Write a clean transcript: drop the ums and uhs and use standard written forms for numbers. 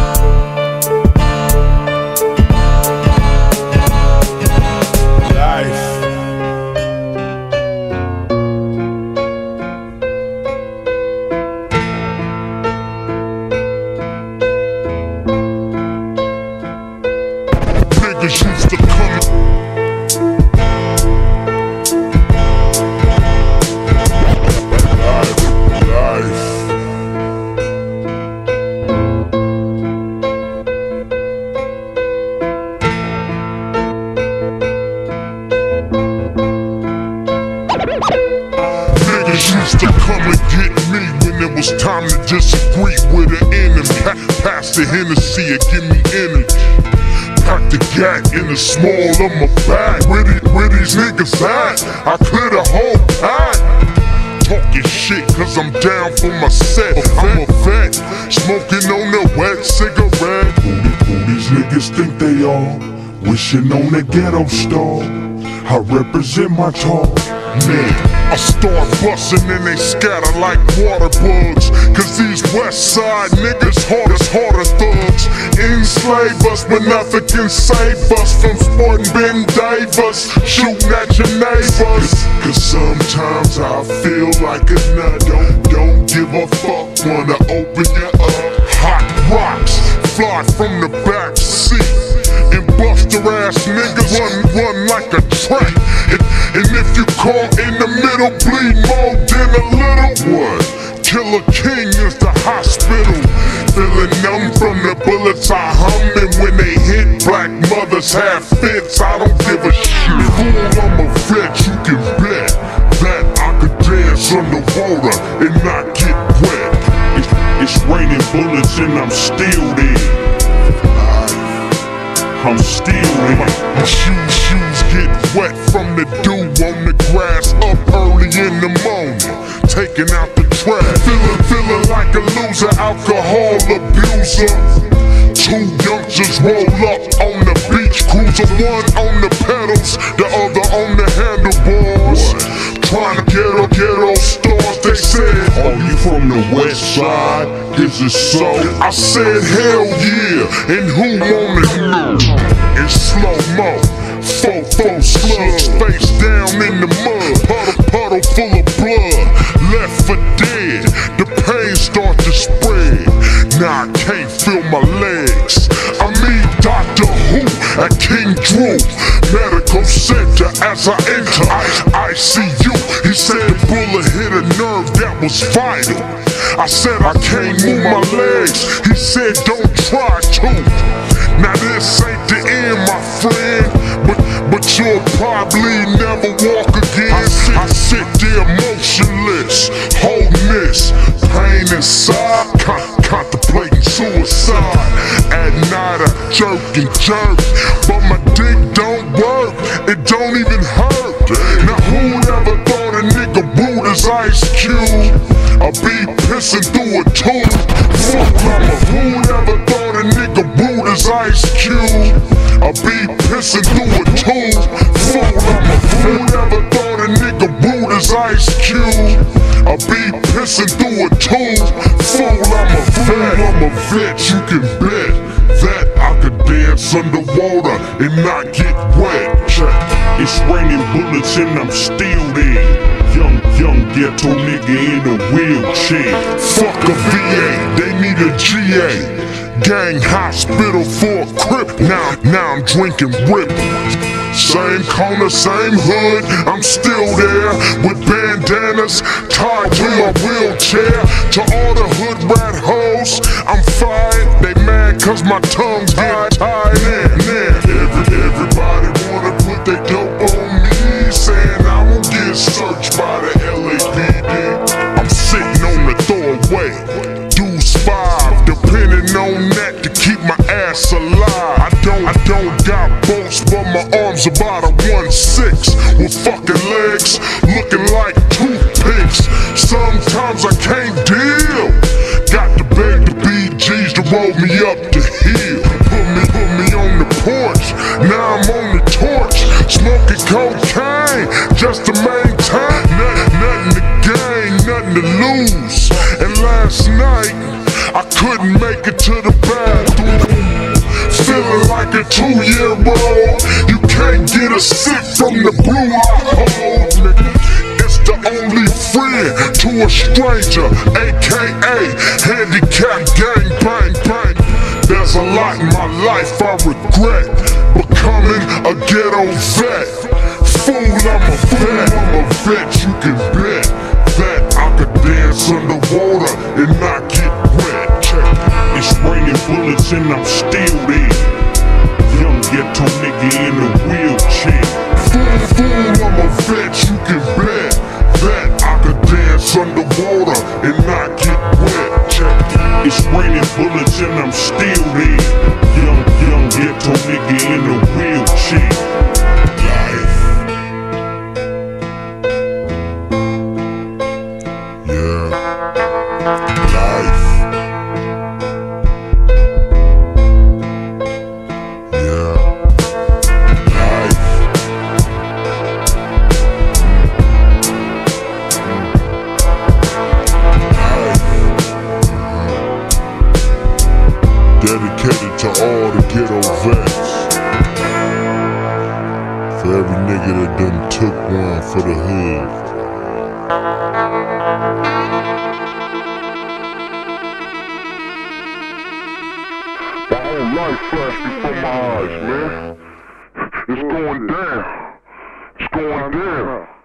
Niggas used to come. Niggas used to come and get me when it was time to disagree with an enemy. Pass the Hennessy and give me energy. Pack the gat in the small of my bag. Where these niggas at? I clear the whole pack. Talking shit cause I'm down for my set. I'm a vet, smoking on the wet cigarette. Who these niggas think they are? Wishing on a ghetto star. I represent my talk. Man, I start bustin' and they scatter like water bugs. Cause these west side niggas harder thugs. Enslave us but nothing can save us from sporting Ben Davis, shooting at your neighbors. Cause sometimes I feel like a nut. Don't give a fuck, wanna open you up. Hot rocks fly from the back seat, and buster ass niggas run like a train. And if you caught in the middle, bleed more than a little. What? Killer King is the hospital. Feeling numb from the bullets I hum. And when they hit, black mothers have fits. I don't give a shit. Fool, I'm a vet, you can bet that I could dance underwater and not get wet. It's raining bullets and I'm still there. I'm still there. My shoes get wet from the dew on the grass up early in the morning, taking out the trash. Feeling like a loser, alcohol abuser. Two youngsters roll up on the beach cruiser. One on the pedals, the other on the handlebars. Trying to get on stars, they said, are you from the west side? Is it so? I said, hell yeah, and who wanted it? In slow-mo, four slugs, face down in the mud. Puddle full of blood, left for dead. The pain start to spread, now I can't feel my legs. I meet Dr. Who at King Drew Medical Center as I enter ICU. He said the bullet hit a nerve that was vital. I said I can't move my legs. He said don't try to. Now this ain't the end, my friend, but you'll probably never walk again. I sit there motionless, holding this pain inside, contemplating suicide. At night I jerk and jerk, but my dick don't work, it don't even hurt. Now who ever thought a nigga boot is Ice Cube? I'll be pissing through a tube. Who ever thought a nigga boot is Ice Cube? I'll be pissing through a tube. Who ever thought a nigga boot is Ice Cube? I'll be pissing through a tube. I'm a vet, you can bet that I could dance underwater and not get wet. It's raining bullets and I'm still there. Young ghetto nigga in a wheelchair. Fuck a VA, they need a GA. Gang hospital for a crip. Now I'm drinking Rip. Same corner, same hood, I'm still there with bandanas tied to my wheelchair. To all the hood rat hoes, I'm fired. They mad cause my tongue's get tied in. Everybody wanna put their dope on me, saying I won't get searched by the LAPD. I'm sitting on the throwaway, dues 5, depending on that to keep my ass alive. I don't got bolts, but my arms about a 1/6 with fucking legs looking like toothpicks. Sometimes I can't deal. Got to beg the BGs to roll me up the hill. Put me on the porch. Now I'm on the torch, smoking cocaine just to maintain. Nothing to gain, nothing to lose. And last night I couldn't make it to the bathroom. Feeling like a 2-year-old. You can't get a sip from the blue I hold. It's the only friend to a stranger, aka handicap gang bang bang. There's a lot in my life I regret. Becoming a ghetto vet. Fool, I'm a vet, you can bet that I could dance underwater and not get wet. Check it. It's raining bullets and I'm still there. Young ghetto nigga in a wheelchair. Fool, I'm a vet, you can bet that I could dance underwater and not get wet. Check it. It's raining bullets and I'm still there. Young ghetto nigga in a wheelchair. Dedicated to all the ghetto vets. For every nigga that done took one for the hood. My whole life flashed before my eyes, man. It's going down. It's going down.